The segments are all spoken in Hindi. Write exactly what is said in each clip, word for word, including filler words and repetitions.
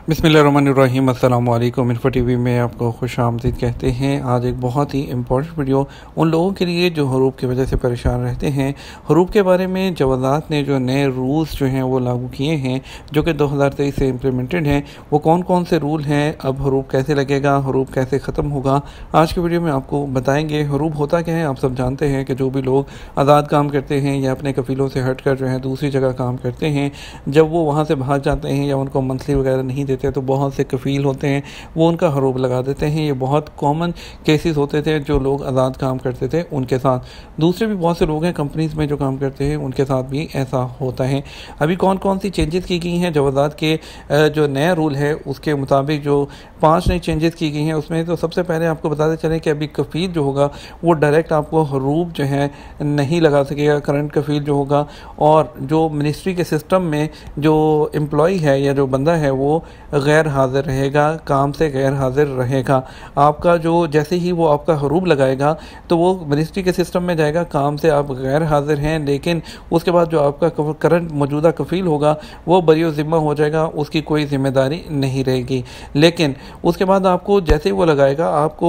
बिस्मिल्लाहिर्रहमानिर्रहीम अस्सलाम वालेकुम। इन्फो टीवी में आपको खुश आमदीद कहते हैं। आज एक बहुत ही इम्पोर्टेंट वीडियो उन लोगों के लिए जो हरूब की वजह से परेशान रहते हैं। हरूब के बारे में जवाज़ात ने जो नए रूल्स जो हैं वो लागू किए हैं, जो कि दो हज़ार तेईस से इम्प्लीमेंटेड हैं। वो कौन कौन से रूल हैं, अब हरूब कैसे लगेगा, हरूब कैसे ख़त्म होगा, आज की वीडियो में आपको बताएंगे। हरूब होता क्या है, आप सब जानते हैं कि जो भी लोग आज़ाद काम करते हैं या अपने कफ़ीलों से हट कर जो है दूसरी जगह काम करते हैं, जब वो वहाँ से भाग जाते हैं या उनको मंथली वगैरह नहीं देते तो बहुत से कफ़ील होते हैं वो उनका हरूब लगा देते हैं। ये बहुत कॉमन केसेस होते थे जो लोग आज़ाद काम करते थे उनके साथ। दूसरे भी बहुत से लोग हैं कंपनीज़ में जो काम करते हैं, उनके साथ भी ऐसा होता है। अभी कौन कौन सी चेंजेस की गई हैं जवाज़ात के, जो नया रूल है उसके मुताबिक जो पाँच नई चेंजेस की गई हैं उसमें तो सबसे पहले आपको बताते चलें कि अभी कफ़ील जो होगा वो डायरेक्ट आपको हरूब जो है नहीं लगा सकेगा, करंट कफ़ील जो होगा। और जो मिनिस्ट्री के सिस्टम में जो एम्प्लॉई है या जो बंदा है वो गैर हाज़िर रहेगा, काम से गैर हाज़िर रहेगा। आपका जो जैसे ही वो आपका हरूब लगाएगा तो वो मिनिस्ट्री के सिस्टम में जाएगा, काम से आप गैर हाज़िर हैं, लेकिन उसके बाद जो आपका करंट मौजूदा कफ़ील होगा वो बरी ज़िम्मा हो जाएगा, उसकी कोई ज़िम्मेदारी नहीं रहेगी। लेकिन उसके बाद आपको जैसे ही वो लगाएगा, आपको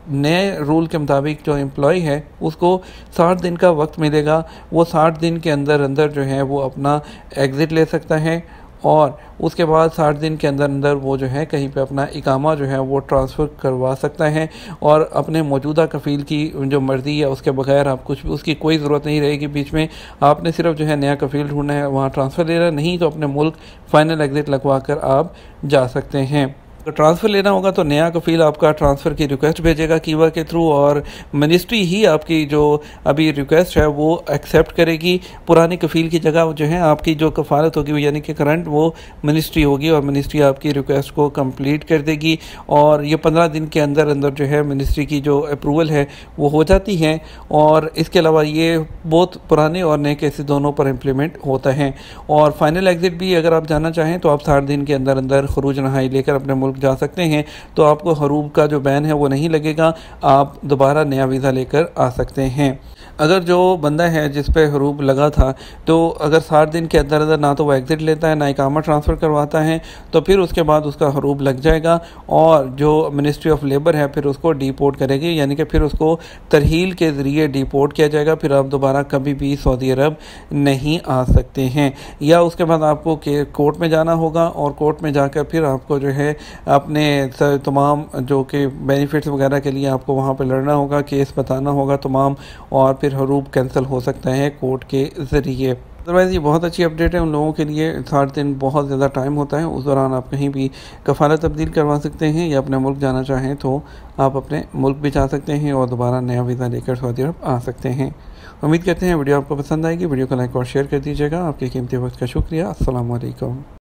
नए रूल के मुताबिक जो एम्प्लॉय है उसको साठ दिन का वक्त मिलेगा। वो साठ दिन के अंदर अंदर जो है वो अपना एग्ज़िट ले सकता है और उसके बाद साठ दिन के अंदर अंदर वो जो है कहीं पे अपना इकामा जो है वो ट्रांसफ़र करवा सकता है और अपने मौजूदा कफ़ील की जो मर्ज़ी है उसके बगैर आप कुछ भी, उसकी कोई ज़रूरत नहीं रहेगी बीच में। आपने सिर्फ जो है नया कफ़ील ढूंढना है, वहाँ ट्रांसफ़र लेना, नहीं तो अपने मुल्क फ़ाइनल एग्ज़िट लगवा कर आप जा सकते हैं। तो ट्रांसफ़र लेना होगा तो नया कफ़ील आपका ट्रांसफ़र की रिक्वेस्ट भेजेगा कीवा के थ्रू और मिनिस्ट्री ही आपकी जो अभी रिक्वेस्ट है वो एक्सेप्ट करेगी। पुरानी कफ़ील की जगह जो है आपकी जो कफ़ालत होगी यानी कि करंट वो मिनिस्ट्री होगी और मिनिस्ट्री आपकी रिक्वेस्ट को कंप्लीट कर देगी और ये पंद्रह दिन के अंदर अंदर जो है मिनिस्ट्री की जो अप्रूवल है वो हो जाती है। और इसके अलावा ये बहुत पुराने और नए केसेस दोनों पर इम्प्लीमेंट होता है। और फाइनल एग्ज़िट भी अगर आप जाना चाहें तो आप साठ दिन के अंदर अंदर खरूज नहाई लेकर अपने मुल्क जा सकते हैं, तो आपको हरूब का जो बैन है वो नहीं लगेगा, आप दोबारा नया वीज़ा लेकर आ सकते हैं। अगर जो बंदा है जिस पे हरूब लगा था तो अगर साठ दिन के अंदर अंदर ना तो वो एग्ज़िट लेता है ना इकामा ट्रांसफ़र करवाता है तो फिर उसके बाद उसका हरूब लग जाएगा और जो मिनिस्ट्री ऑफ लेबर है फिर उसको डिपोर्ट करेगी, यानी कि फिर उसको तरहील के ज़रिए डिपोर्ट किया जाएगा। फिर आप दोबारा कभी भी सऊदी अरब नहीं आ सकते हैं, या उसके बाद आपको कोर्ट में जाना होगा और कोर्ट में जाकर फिर आपको जो है अपने तमाम जो कि बेनिफिट्स वगैरह के लिए आपको वहाँ पर लड़ना होगा, केस बताना होगा तमाम, और फिर हरूब कैंसिल हो सकता है कोर्ट के ज़रिए। अदरवाइज़ ये बहुत अच्छी अपडेट है उन लोगों के लिए। साठ दिन बहुत ज़्यादा टाइम होता है, उस दौरान आप कहीं भी कफ़ालत तब्दील करवा सकते हैं या अपने मुल्क जाना चाहें तो आप अपने मुल्क भी जा सकते हैं और दोबारा नया वीज़ा लेकर सऊदी अरब आ सकते हैं। उम्मीद करते हैं वीडियो आपको पसंद आएगी। वीडियो को लाइक और शेयर कर दीजिएगा। आपके कीमती वक्त का शुक्रिया। अस्सलाम वालेकुम।